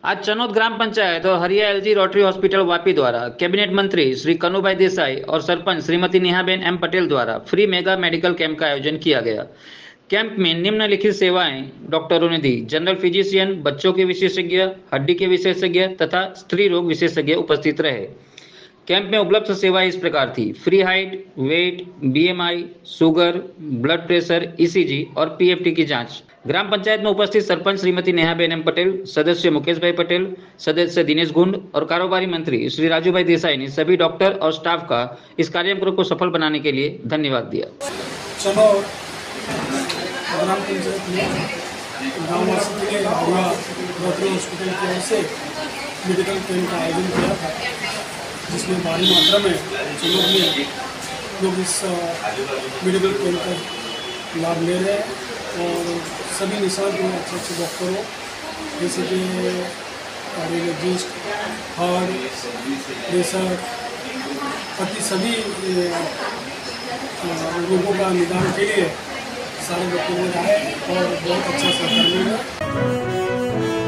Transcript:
आज चनौद ग्राम पंचायत और हरिया एलजी रोटरी हॉस्पिटल वापी द्वारा कैबिनेट मंत्री श्री कनुभाई देसाई और सरपंच श्रीमती नेहाबेन एम पटेल द्वारा फ्री मेगा मेडिकल कैंप का आयोजन किया गया। कैंप में निम्नलिखित सेवाएं डॉक्टरों ने दी। जनरल फिजिशियन, बच्चों के विशेषज्ञ, हड्डी के विशेषज्ञ तथा स्त्री रोग विशेषज्ञ उपस्थित रहे। कैंप में उपलब्ध सेवाएं इस प्रकार थी: free height, weight, BMI, sugar, blood pressure, ECG और पीएफटी की जांच। ग्राम पंचायत में उपस्थित सरपंच श्रीमती नेहाबेन एम पटेल, सदस्य मुकेश भाई पटेल, सदस्य दिनेश गुंड और कारोबारी मंत्री श्री राजूभाई देसाई ने सभी डॉक्टर और स्टाफ का इस कार्यक्रम को सफल बनाने के लिए धन्यवाद दिया। चनौद ग्राम पंचायत में गाँववासी के लिए हरिया रोटरी हॉस्पिटल की ओर से मेडिकल कैंप का आयोजन किया था, जिसमें भारी मात्रा में चनौद में लोग इस मेडिकल कैंप का लाभ ले रहे हैं और सभी निष्णात जो अच्छे अच्छे डॉक्टर हो, जैसे कि कार्डियोलॉजिस्ट, हार्ट, प्रेशर, बाकी सभी रोगों का निदान के लिए सारे डॉक्टर आए और बहुत अच्छा सहयोग मिला।